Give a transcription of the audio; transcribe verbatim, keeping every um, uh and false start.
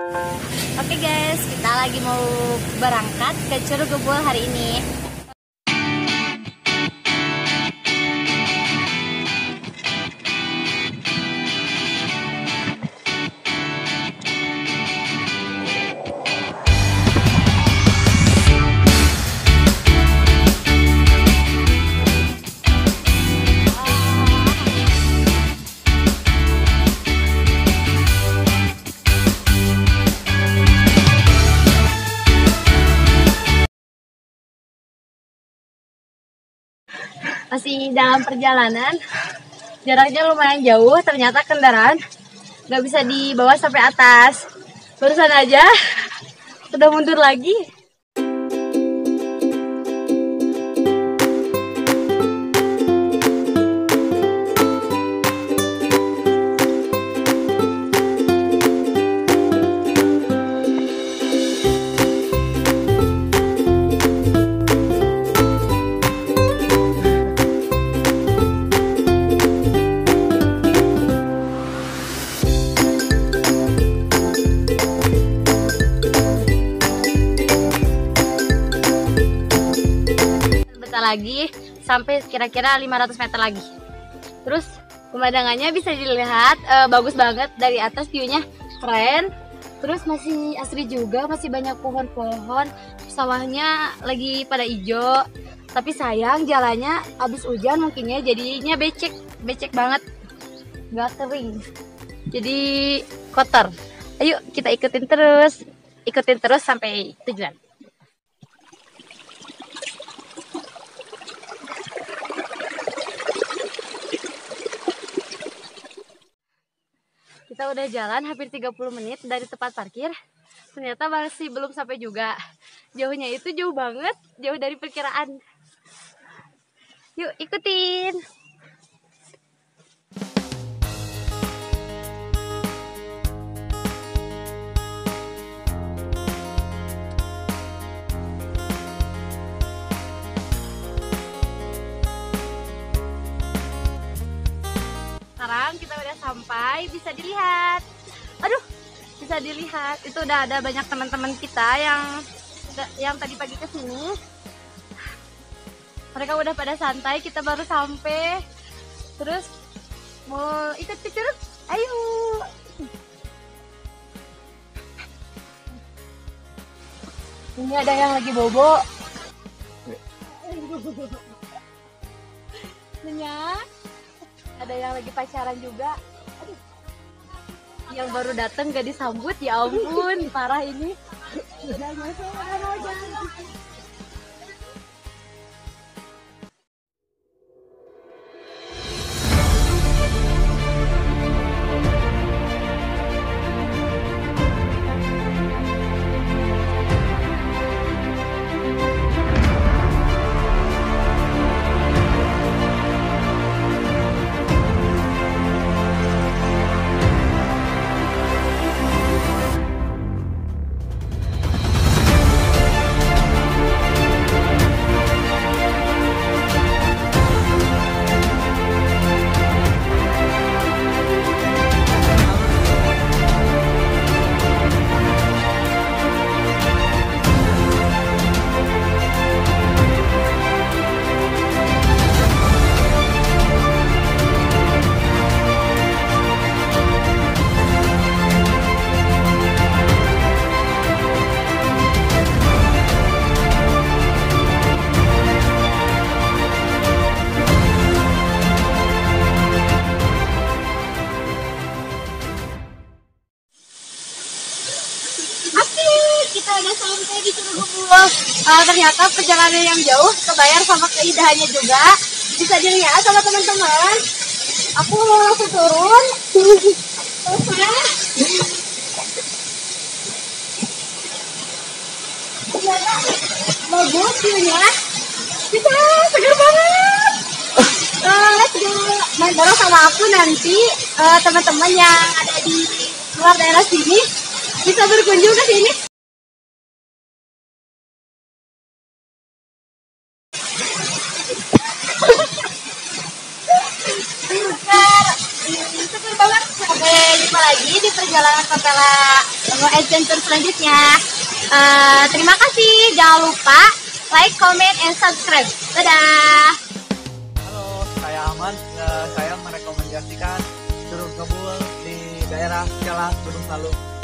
Oke guys, kita lagi mau berangkat ke Curug Gebul hari ini. Masih dalam perjalanan, jaraknya lumayan jauh, ternyata kendaraan nggak bisa dibawa sampai atas. Barusan aja udah mundur lagi. Lagi sampai kira-kira lima ratus meter lagi. Terus pemandangannya bisa dilihat e, bagus banget dari atas, view-nya keren. Terus masih asri juga, masih banyak pohon-pohon, sawahnya lagi pada hijau. Tapi sayang jalannya abis hujan mungkinnya jadinya becek, becek banget, nggak kering, jadi kotor. Ayo kita ikutin terus, ikutin terus sampai tujuan. Kita udah jalan hampir tiga puluh menit dari tempat parkir. Ternyata masih belum sampai juga. Jauhnya itu jauh banget, jauh dari perkiraan. Yuk ikutin. Sekarang kita udah sampai, bisa dilihat. Aduh, bisa dilihat. Itu udah ada banyak teman-teman kita yang yang tadi pagi ke sini. Mereka udah pada santai, kita baru sampai. Terus mau ikut ke curug? Ayo. Ini ada yang lagi bobo. Banyak. Ada yang lagi pacaran juga. Aduh. Yang baru datang gak disambut, ya ampun, parah ini. Kita udah sampai di Curug Gebul. Uh, ternyata perjalanan yang jauh kebayar sama keindahannya juga. Bisa dilihat sama teman-teman. Aku mau langsung turun. Ternyata bagus view-nya. Bisa segar banget. Uh, let's go. Main bareng sama aku nanti. Uh, teman-teman yang ada di luar daerah sini bisa berkunjung ke sini. Seger banget. Sampai jumpa lagi di perjalanan Kapela mau adventure selanjutnya. Uh, terima kasih, jangan lupa like, comment, and subscribe. Dadah. Halo, saya Ahmad. Uh, saya merekomendasikan Curug Kebul di daerah Cialang, Gunung Salu.